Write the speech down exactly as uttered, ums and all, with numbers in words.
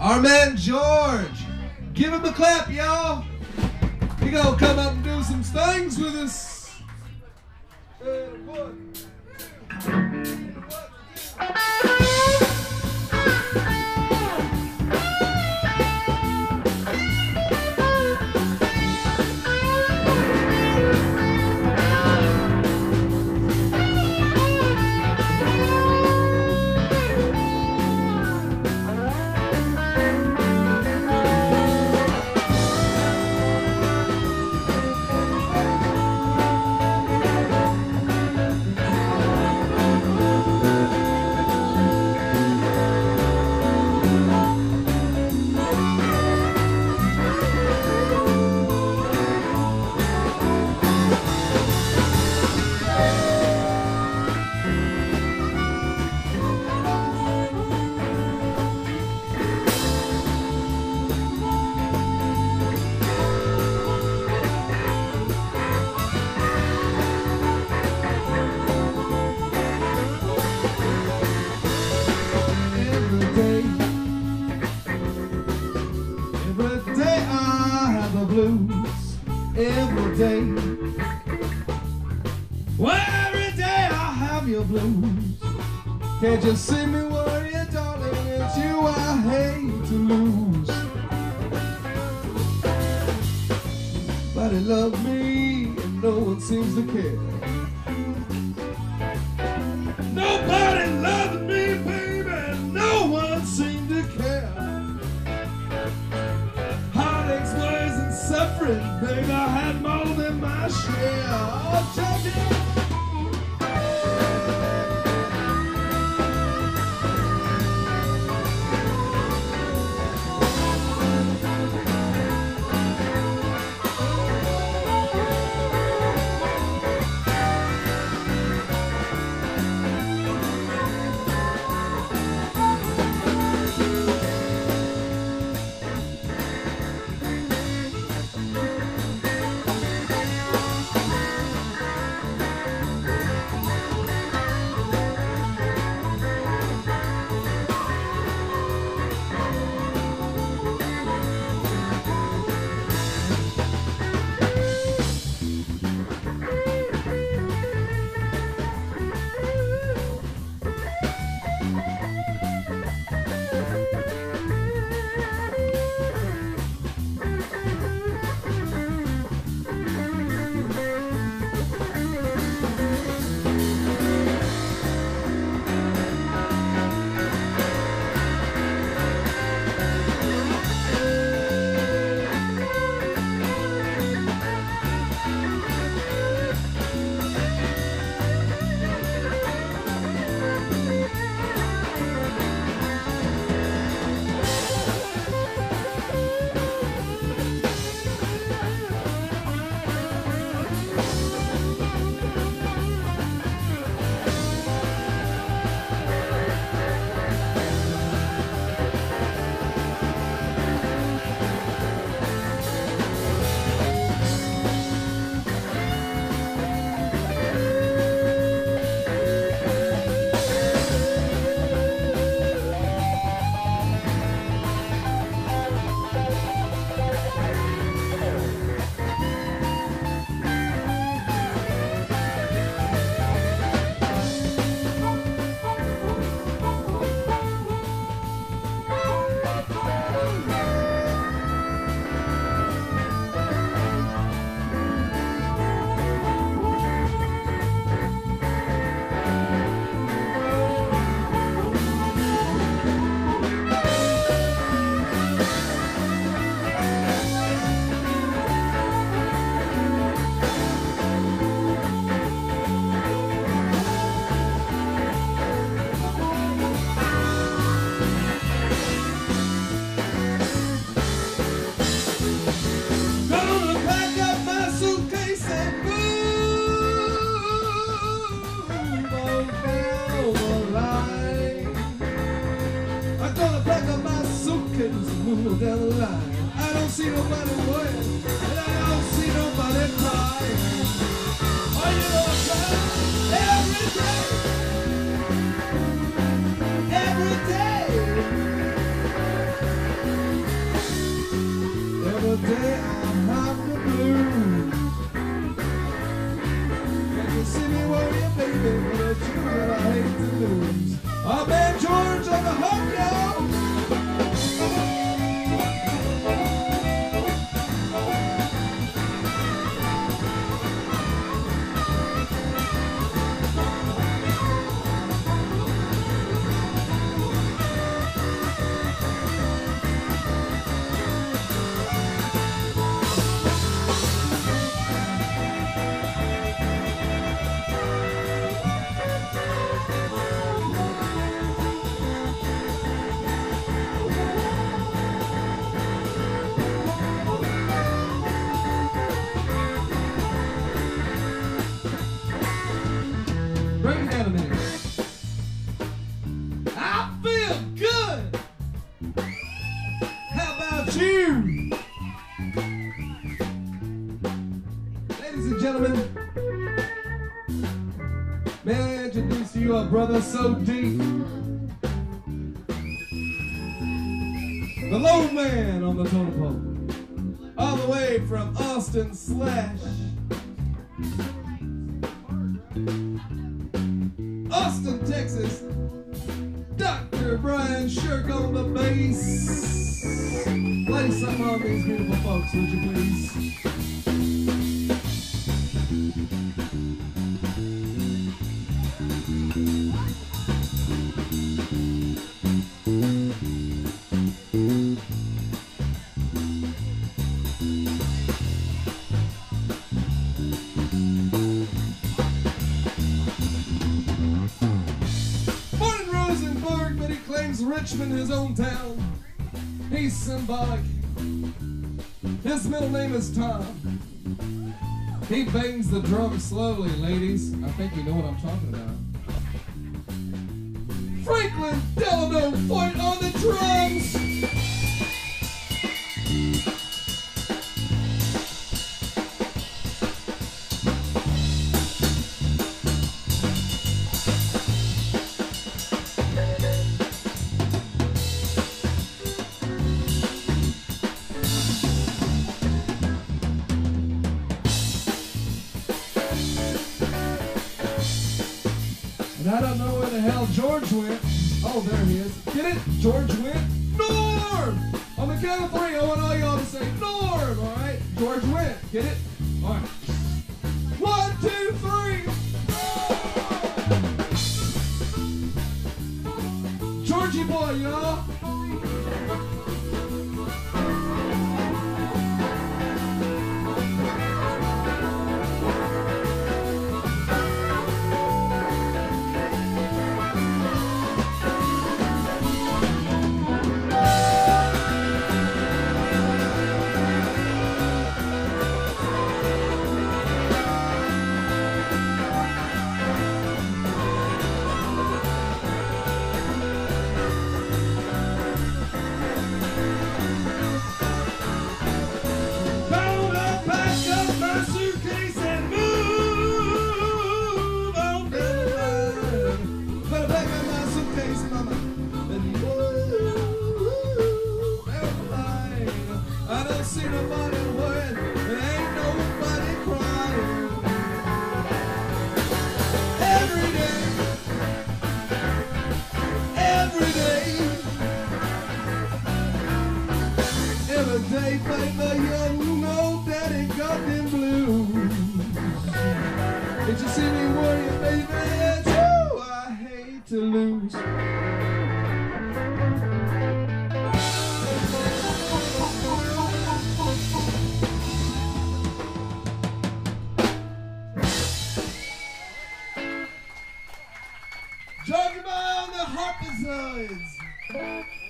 Our man George. Give him a clap, y'all. He gonna come up and do some things with us. And one. Every day, well, every day I have your blues. Can't you see me worry, darling? It's you I hate to lose. Nobody loves me, and no one seems to care. Nobody loves me, baby, no one seems to care. Heartaches, worries, and suffering, baby, I had more than my share. Oh, check it. Down the line, I don't see nobody worrying, and I don't see nobody crying. Oh, you know I'm crying every day, every day. day I'm out the blue. Can you see me worrying, baby, but it's you that I hate to lose. I'm Man George on the hook, y'all. Bring it down a minute. I feel good. How about you? Ladies and gentlemen, may I introduce to you a brother so deep, the low man on the totem pole, all the way from Austin slash Austin, Texas, Doctor Brian Shirk on the bass. Play some of these beautiful folks, would you please? Richmond, his own town. He's symbolic. His middle name is Tom. He bangs the drum slowly, ladies. I think you know what I'm talking about. Franklin Delano Foyt on the drums. And I don't know where the hell George went. Oh, there he is. Get it? George went. Norm! On the count of three, I want all y'all to say Norm, all right? George went. Get it? All right. One, two, three. Norm! Georgie boy, y'all. See nobody worrying, there ain't nobody crying. Every day, every day, every day, baby, you know that it got them blues. Did you see me worrying, baby? It's you I hate to lose. Georgie boy on the harpsichords.